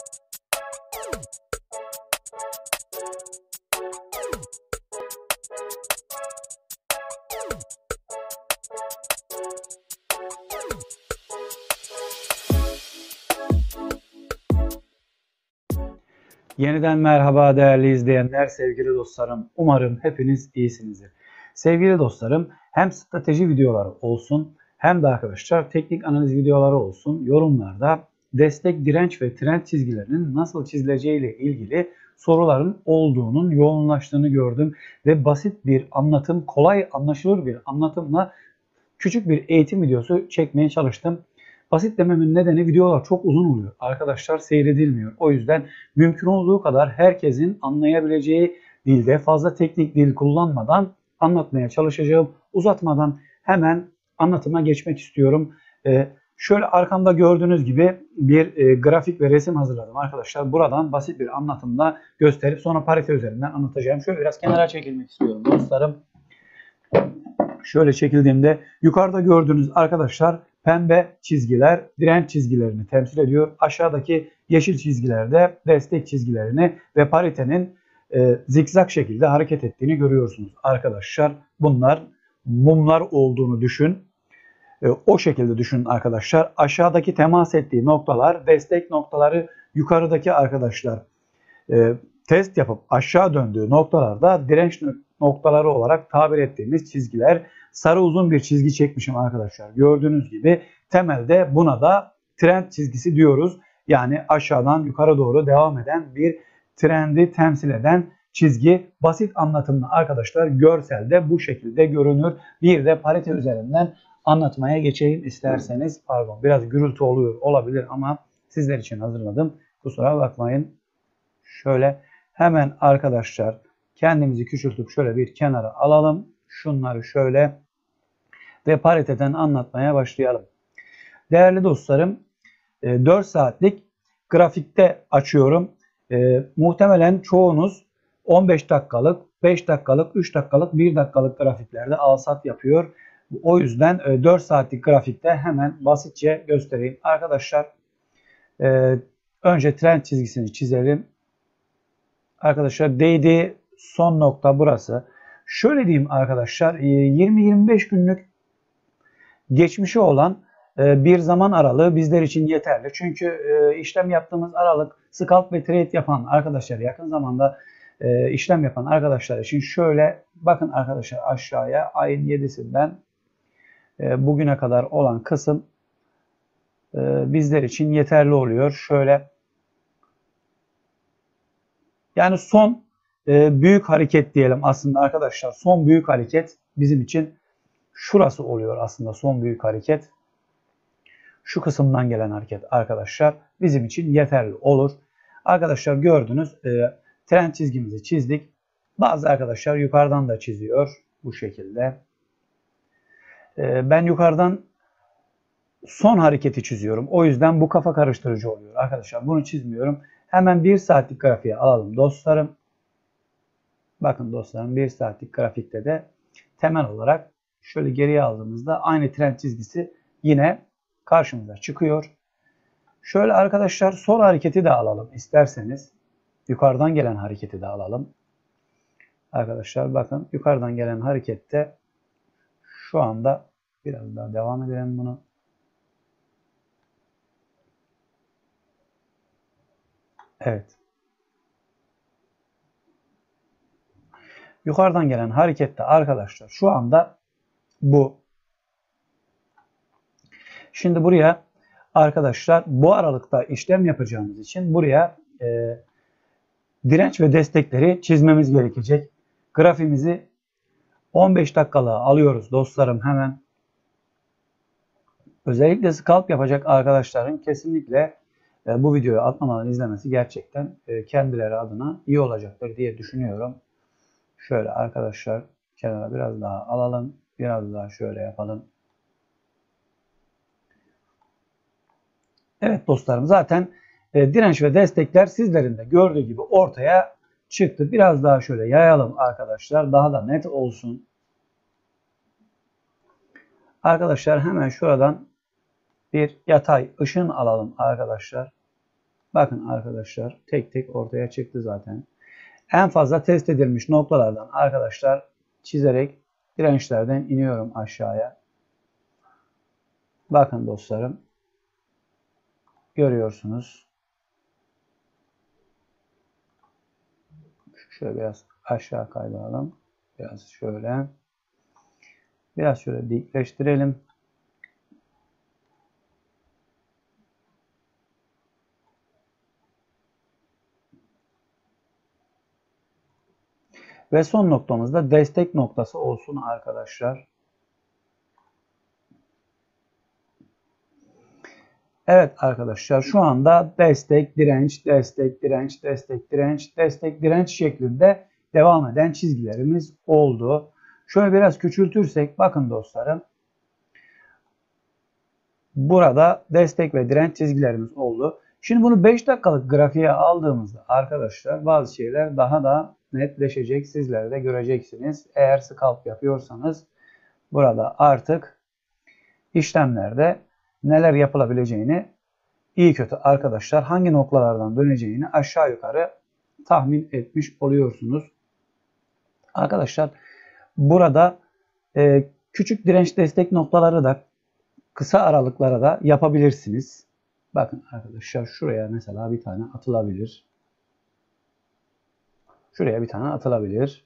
Yeniden merhaba değerli izleyenler, sevgili dostlarım. Umarım hepiniz iyisinizdir. Sevgili dostlarım, hem strateji videoları olsun hem de arkadaşlar teknik analiz videoları olsun, yorumlarda destek, direnç ve trend çizgilerinin nasıl çizileceği ile ilgili soruların olduğunun yoğunlaştığını gördüm ve basit bir anlatım, kolay anlaşılır bir anlatımla küçük bir eğitim videosu çekmeye çalıştım. Basit dememin nedeni videolar çok uzun oluyor. Arkadaşlar seyredilmiyor. O yüzden mümkün olduğu kadar herkesin anlayabileceği dilde fazla teknik dil kullanmadan anlatmaya çalışacağım. Uzatmadan hemen anlatıma geçmek istiyorum. Şöyle arkamda gördüğünüz gibi bir grafik ve resim hazırladım arkadaşlar. Buradan basit bir anlatımla gösterip sonra parite üzerinden anlatacağım. Şöyle biraz kenara çekilmek istiyorum dostlarım. Şöyle çekildiğimde yukarıda gördüğünüz arkadaşlar pembe çizgiler direnç çizgilerini temsil ediyor. Aşağıdaki yeşil çizgiler de destek çizgilerini ve paritenin zikzak şekilde hareket ettiğini görüyorsunuz arkadaşlar. Bunlar mumlar olduğunu düşün. O şekilde düşünün arkadaşlar. Aşağıdaki temas ettiği noktalar destek noktaları, yukarıdaki arkadaşlar test yapıp aşağı döndüğü noktalarda direnç noktaları olarak tabir ettiğimiz çizgiler. Sarı uzun bir çizgi çekmişim arkadaşlar. Gördüğünüz gibi temelde buna da trend çizgisi diyoruz. Yani aşağıdan yukarı doğru devam eden bir trendi temsil eden çizgi. Basit anlatımlı arkadaşlar görselde bu şekilde görünür. Bir de parite üzerinden anlatmaya geçeyim isterseniz. Pardon, biraz gürültü oluyor olabilir ama sizler için hazırladım. Kusura bakmayın. Şöyle hemen arkadaşlar kendimizi küçültüp şöyle bir kenara alalım. Şunları şöyle ve pariteden anlatmaya başlayalım. Değerli dostlarım, 4 saatlik grafikte açıyorum. Muhtemelen çoğunuz 15 dakikalık, 5 dakikalık, 3 dakikalık, 1 dakikalık grafiklerde al-sat yapıyor. O yüzden 4 saatlik grafikte hemen basitçe göstereyim. Arkadaşlar önce trend çizgisini çizelim. Arkadaşlar değdiği son nokta burası. Şöyle diyeyim arkadaşlar, 20-25 günlük geçmişi olan bir zaman aralığı bizler için yeterli. Çünkü işlem yaptığımız aralık scalp ve trade yapan arkadaşlar, yakın zamanda işlem yapan arkadaşlar için şöyle bakın arkadaşlar, aşağıya ayın 7'sinden bugüne kadar olan kısım bizler için yeterli oluyor. Şöyle yani son büyük hareket diyelim aslında arkadaşlar. Son büyük hareket bizim için şurası oluyor aslında, son büyük hareket. Şu kısımdan gelen hareket arkadaşlar bizim için yeterli olur. Arkadaşlar gördünüz trend çizgimizi çizdik. Bazı arkadaşlar yukarıdan da çiziyor bu şekilde. Ben yukarıdan son hareketi çiziyorum. O yüzden bu kafa karıştırıcı oluyor arkadaşlar. Bunu çizmiyorum. Hemen 1 saatlik grafiğe alalım dostlarım. Bakın dostlarım, 1 saatlik grafikte de temel olarak şöyle geriye aldığımızda aynı trend çizgisi yine karşımıza çıkıyor. Şöyle arkadaşlar sol hareketi de alalım isterseniz. Yukarıdan gelen hareketi de alalım. Arkadaşlar bakın yukarıdan gelen harekette şu anda biraz daha devam edelim bunu. Evet. Yukarıdan gelen harekette arkadaşlar şu anda bu. Şimdi buraya arkadaşlar bu aralıkta işlem yapacağımız için buraya direnç ve destekleri çizmemiz gerekecek. Grafimizi 15 dakikalığa alıyoruz dostlarım hemen. Özellikle scalp yapacak arkadaşların kesinlikle bu videoyu atlamadan izlemesi gerçekten kendileri adına iyi olacaktır diye düşünüyorum. Şöyle arkadaşlar kenara biraz daha alalım. Biraz daha şöyle yapalım. Evet dostlarım, zaten direnç ve destekler sizlerin de gördüğü gibi ortaya çıktı. Biraz daha şöyle yayalım arkadaşlar. Daha da net olsun. Arkadaşlar hemen şuradan bir yatay ışın alalım arkadaşlar. Bakın arkadaşlar tek tek ortaya çıktı zaten. En fazla test edilmiş noktalardan arkadaşlar çizerek dirençlerden iniyorum aşağıya. Bakın dostlarım. Görüyorsunuz. Şöyle biraz aşağı kaydıralım. Biraz şöyle. Biraz şöyle dikleştirelim. Ve son noktamız da destek noktası olsun arkadaşlar. Evet arkadaşlar şu anda destek, direnç, destek, direnç, destek, direnç, destek, direnç şeklinde devam eden çizgilerimiz oldu. Şöyle biraz küçültürsek bakın dostlarım. Burada destek ve direnç çizgilerimiz oldu. Şimdi bunu 5 dakikalık grafiğe aldığımızda arkadaşlar bazı şeyler daha da netleşecek. Sizler de göreceksiniz. Eğer scalp yapıyorsanız burada artık işlemlerde neler yapılabileceğini iyi kötü arkadaşlar hangi noktalardan döneceğini aşağı yukarı tahmin etmiş oluyorsunuz. Arkadaşlar burada küçük direnç destek noktaları da kısa aralıklara da yapabilirsiniz. Bakın arkadaşlar şuraya mesela bir tane atılabilir. Şuraya bir tane atılabilir.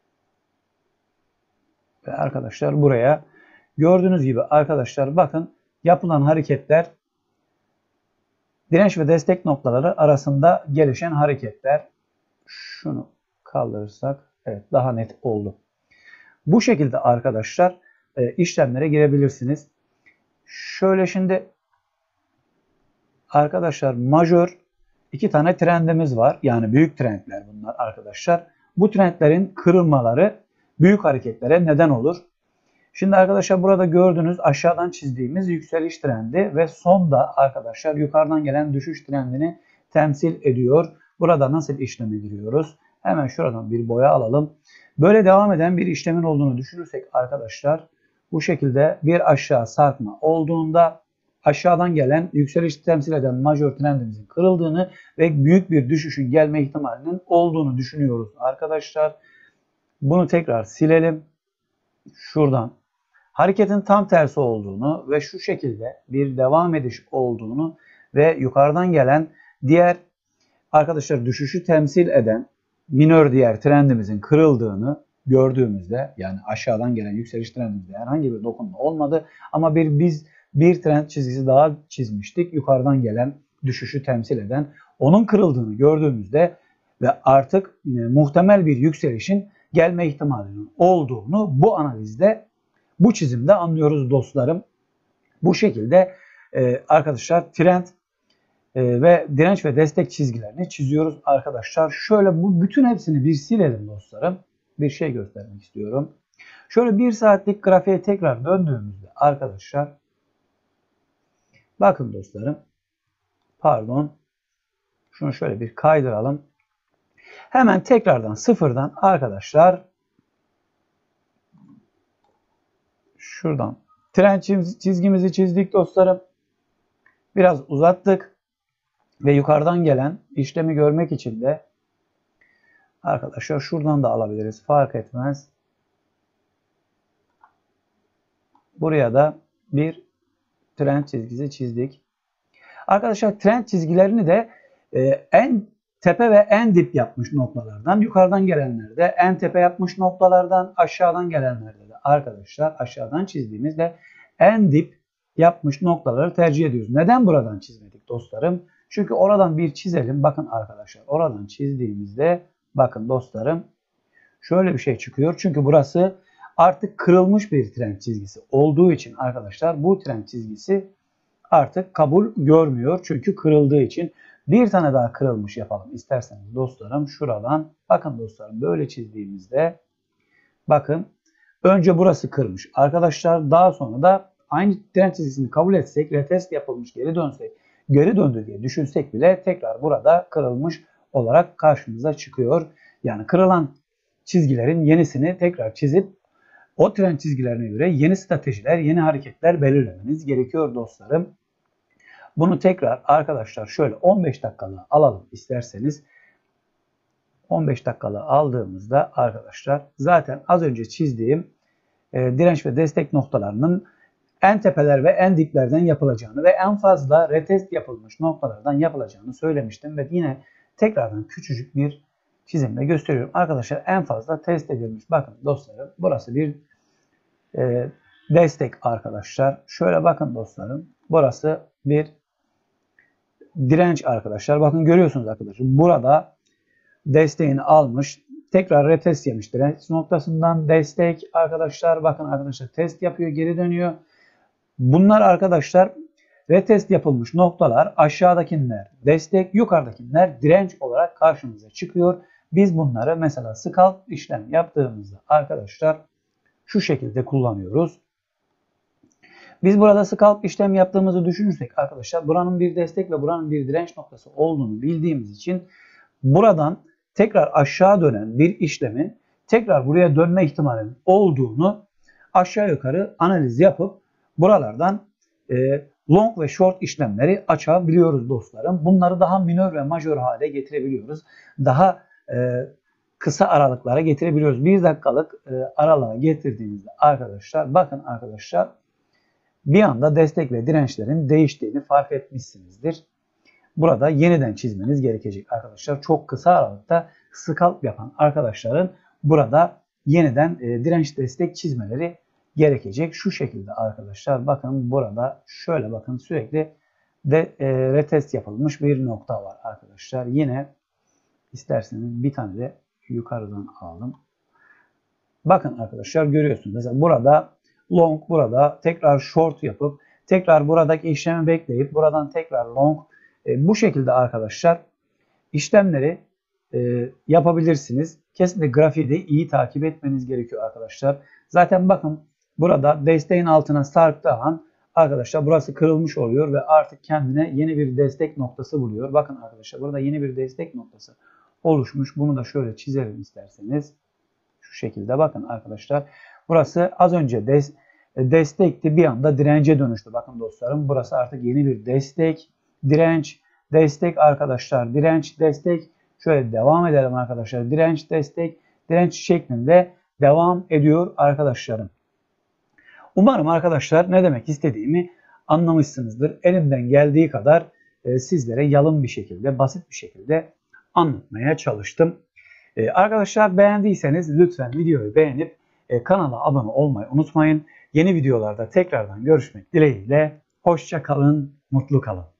Ve arkadaşlar buraya gördüğünüz gibi arkadaşlar bakın yapılan hareketler direnç ve destek noktaları arasında gelişen hareketler. Şunu kaldırırsak evet daha net oldu. Bu şekilde arkadaşlar işlemlere girebilirsiniz. Şöyle şimdi arkadaşlar majör iki tane trendimiz var. Yani büyük trendler bunlar arkadaşlar. Bu trendlerin kırılmaları büyük hareketlere neden olur. Şimdi arkadaşlar burada gördüğünüz aşağıdan çizdiğimiz yükseliş trendi ve sonda arkadaşlar yukarıdan gelen düşüş trendini temsil ediyor. Burada nasıl işleme giriyoruz? Hemen şuradan bir boya alalım. Böyle devam eden bir işlemin olduğunu düşünürsek arkadaşlar bu şekilde bir aşağı sarkma olduğunda aşağıdan gelen yükseliş temsil eden majör trendimizin kırıldığını ve büyük bir düşüşün gelme ihtimalinin olduğunu düşünüyoruz arkadaşlar. Bunu tekrar silelim. Şuradan hareketin tam tersi olduğunu ve şu şekilde bir devam ediş olduğunu ve yukarıdan gelen diğer arkadaşlar düşüşü temsil eden minör diğer trendimizin kırıldığını gördüğümüzde yani aşağıdan gelen yükseliş trendimizde herhangi bir dokunma olmadı ama biz bir trend çizgisi daha çizmiştik. Yukarıdan gelen düşüşü temsil eden onun kırıldığını gördüğümüzde ve artık muhtemel bir yükselişin gelme ihtimalinin olduğunu bu analizde bu çizimde anlıyoruz dostlarım. Bu şekilde arkadaşlar trend ve direnç ve destek çizgilerini çiziyoruz arkadaşlar. Şöyle bu bütün hepsini bir silelim dostlarım. Bir şey göstermek istiyorum. Şöyle 1 saatlik grafiğe tekrar döndüğümüzde arkadaşlar bakın dostlarım. Pardon. Şunu şöyle bir kaydıralım. Hemen tekrardan sıfırdan arkadaşlar şuradan trend çizgimizi çizdik dostlarım. Biraz uzattık. Ve yukarıdan gelen işlemi görmek için de arkadaşlar şuradan da alabiliriz. Fark etmez. Buraya da bir trend çizgisi çizdik. Arkadaşlar trend çizgilerini de en tepe ve en dip yapmış noktalardan, yukarıdan gelenlerde en tepe yapmış noktalardan, aşağıdan gelenlerde de arkadaşlar aşağıdan çizdiğimizde en dip yapmış noktaları tercih ediyoruz. Neden buradan çizmedik dostlarım? Çünkü oradan bir çizelim. Bakın arkadaşlar oradan çizdiğimizde bakın dostlarım şöyle bir şey çıkıyor. Çünkü burası artık kırılmış bir trend çizgisi olduğu için arkadaşlar bu trend çizgisi artık kabul görmüyor. Çünkü kırıldığı için bir tane daha kırılmış yapalım isterseniz dostlarım. Şuradan bakın dostlarım böyle çizdiğimizde bakın önce burası kırmış. Arkadaşlar daha sonra da aynı trend çizgisini kabul etsek retest yapılmış geri dönsek geri döndü diye düşünsek bile tekrar burada kırılmış olarak karşımıza çıkıyor. Yani kırılan çizgilerin yenisini tekrar çizip o trend çizgilerine göre yeni stratejiler, yeni hareketler belirlemeniz gerekiyor dostlarım. Bunu tekrar arkadaşlar şöyle 15 dakikalık alalım isterseniz. 15 dakikalık aldığımızda arkadaşlar zaten az önce çizdiğim direnç ve destek noktalarının en tepeler ve en diplerden yapılacağını ve en fazla retest yapılmış noktalardan yapılacağını söylemiştim ve yine tekrardan küçücük bir çizimle gösteriyorum. Arkadaşlar en fazla test edilmiş. Bakın dostlarım, burası bir destek arkadaşlar. Şöyle bakın dostlarım, burası bir direnç arkadaşlar. Bakın görüyorsunuz arkadaşlar. Burada desteğini almış. Tekrar retest yemiş direnç noktasından destek arkadaşlar. Bakın arkadaşlar test yapıyor, geri dönüyor. Bunlar arkadaşlar retest yapılmış noktalar. Aşağıdakiler destek, yukarıdakiler direnç olarak karşımıza çıkıyor. Biz bunları mesela scalp işlem yaptığımızda arkadaşlar şu şekilde kullanıyoruz. Biz burada scalp işlem yaptığımızı düşünürsek arkadaşlar buranın bir destek ve buranın bir direnç noktası olduğunu bildiğimiz için buradan tekrar aşağı dönen bir işlemin tekrar buraya dönme ihtimalinin olduğunu aşağı yukarı analiz yapıp buralardan long ve short işlemleri açabiliyoruz dostlarım. Bunları daha minör ve majör hale getirebiliyoruz. Daha kısa aralıklara getirebiliyoruz. 1 dakikalık aralığa getirdiğimizde arkadaşlar bakın arkadaşlar bir anda destek ve dirençlerin değiştiğini fark etmişsinizdir. Burada yeniden çizmeniz gerekecek arkadaşlar. Çok kısa aralıkta scalp yapan arkadaşların burada yeniden direnç destek çizmeleri gerekecek. Şu şekilde arkadaşlar bakın burada şöyle bakın sürekli retest yapılmış bir nokta var arkadaşlar. Yine isterseniz bir tane de yukarıdan alalım. Bakın arkadaşlar görüyorsunuz. Mesela burada long, burada tekrar short yapıp tekrar buradaki işlemi bekleyip buradan tekrar long bu şekilde arkadaşlar işlemleri yapabilirsiniz. Kesinlikle grafiği de iyi takip etmeniz gerekiyor arkadaşlar. Zaten bakın burada desteğin altına sarktığı an arkadaşlar burası kırılmış oluyor ve artık kendine yeni bir destek noktası buluyor. Bakın arkadaşlar burada yeni bir destek noktası oluşmuş. Bunu da şöyle çizelim isterseniz. Şu şekilde bakın arkadaşlar. Burası az önce destekti, bir anda dirence dönüştü. Bakın dostlarım burası artık yeni bir destek, direnç, destek arkadaşlar. Direnç, destek. Şöyle devam edelim arkadaşlar. Direnç, destek, direnç şeklinde devam ediyor arkadaşlarım. Umarım arkadaşlar ne demek istediğimi anlamışsınızdır. Elimden geldiği kadar sizlere yalın bir şekilde, basit bir şekilde anlatmaya çalıştım. Arkadaşlar beğendiyseniz lütfen videoyu beğenip kanala abone olmayı unutmayın. Yeni videolarda tekrardan görüşmek dileğiyle. Hoşça kalın, mutlu kalın.